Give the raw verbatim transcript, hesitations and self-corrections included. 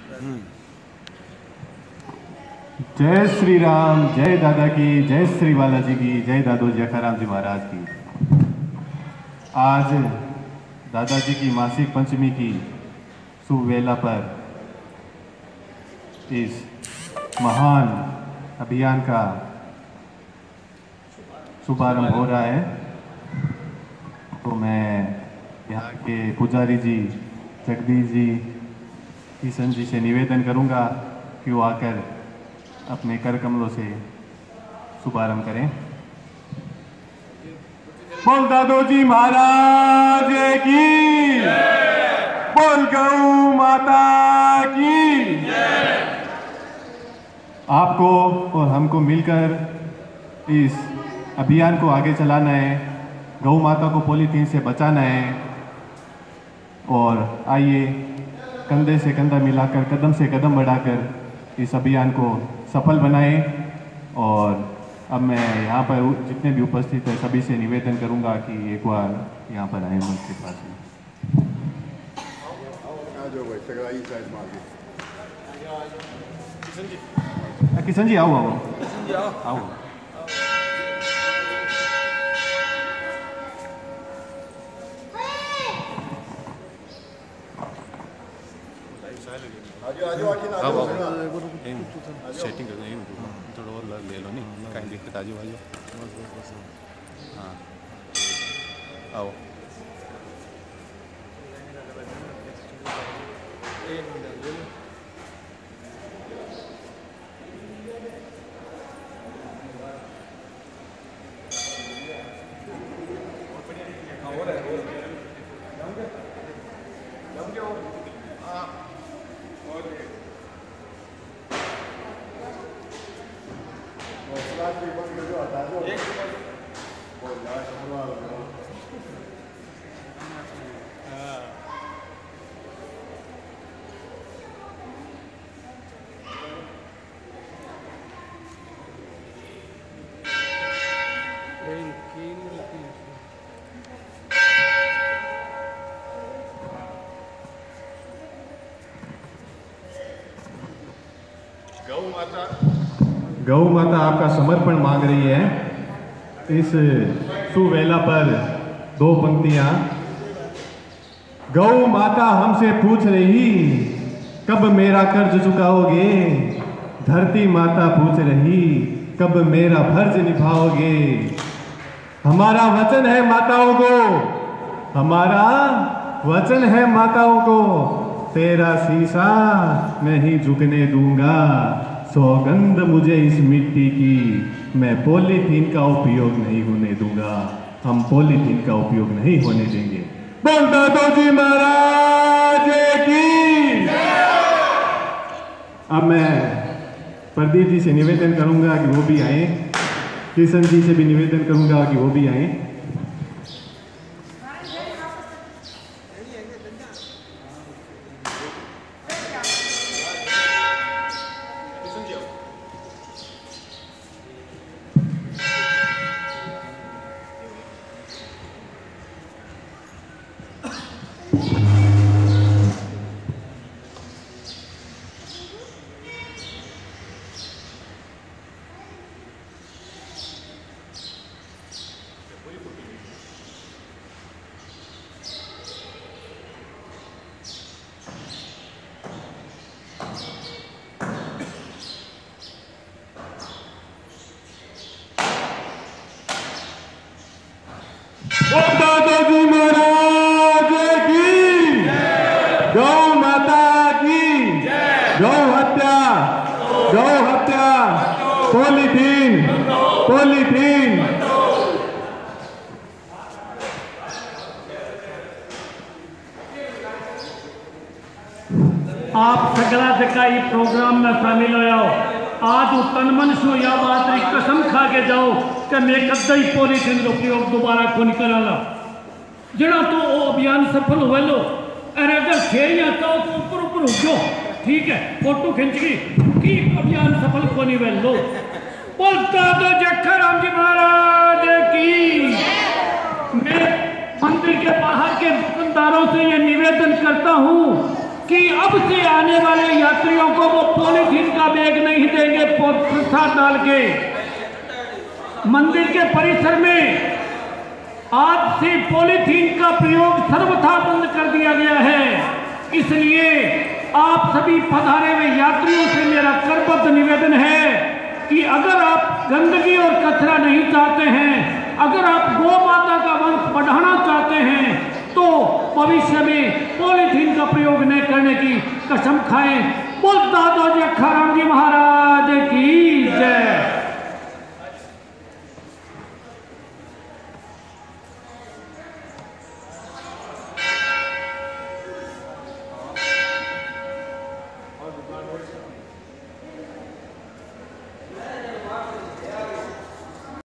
जय श्री राम, जय दादा की, जय श्री बालाजी की, जय दादो जखाराम जी महाराज की। आज दादाजी की मासिक पंचमी की सुवेला पर इस महान अभियान का शुभारंभ हो रहा है। तो मैं यहाँ के पुजारी जी जगदीश जी, किशन जी से निवेदन करूँगा कि वो आकर अपने कर कमलों से शुभारंभ करें। बोल दादो जी महाराज की, बोल गौ माता की। आपको और हमको मिलकर इस अभियान को आगे चलाना है, गौ माता को पॉलीथीन से बचाना है। और आइए कंधे से कंधा मिलाकर, कदम से कदम बढ़ाकर इस अभियान को सफल बनाएं। और अब मैं यहाँ पर जितने भी उपस्थित हैं सभी से निवेदन करूँगा कि एक बार यहाँ पर आए मंच के पास में। किशन जी आओ आओ आओ। सेटिंग कर दें थोड़ा और ले लो, नहीं कहीं दिक्कत आजू बाजू। हाँ आओ। गौ माता गौ माता आपका समर्पण मांग रही है। इस सुवेला पर दो पंक्तियां। गौ माता हमसे पूछ रही, कब मेरा कर्ज चुकाओगे। धरती माता पूछ रही, कब मेरा फर्ज निभाओगे। हमारा वचन है माताओं को, हमारा वचन है माताओं को, तेरा शीशा नहीं झुकने दूंगा। सौगंध मुझे इस मिट्टी की, मैं पॉलीथीन का उपयोग नहीं होने दूंगा। हम पॉलीथीन का उपयोग नहीं होने देंगे। बोल दादो जी महाराज की। अब मैं प्रदीप जी से निवेदन करूंगा कि वो भी आए, किशन जी से भी निवेदन करूंगा कि वो भी आए। दादा जी महाराज की, गौ माता की, गौ हत्या, गौ हत्या, पॉलीथीन, पॉलीथीन। आप सगला जकाई प्रोग्राम में शामिल हो। आज तन मन सो या बात री कसम खा के जाओ कि मैं कदा ही पॉलीथीन का उपयोग दोबारा को नहीं कराला। जड़ा तो वो अभियान सफल हुए लो, अरे अगर फेरियां कहो तो ऊपर ऊपर उठो, ठीक है, फोटो खींच गई कि अभियान सफल को नहीं वेल लो। बोलता तो जखाराम जी महाराज की। मैं मंदिर के बाहर के दुकानदारों से ये निवेदन करता हूँ कि अब से आने वाले यात्रियों को वो पॉलीथीन का बैग नहीं देंगे प्रसाद डाल के। मंदिर के परिसर में आज से पॉलीथीन का प्रयोग सर्वथा बंद कर दिया गया है। इसलिए आप सभी पधारे हुए यात्रियों से मेरा करबद्ध निवेदन है कि अगर आप गंदगी और कचरा नहीं चाहते हैं, अगर आप गौ माता का वंश बढ़ाना चाहते हैं, तो भविष्य में पॉलीथीन का प्रयोग न करने की कसम खाएं। बोल दादा जी अखाराम जी महाराज की जय।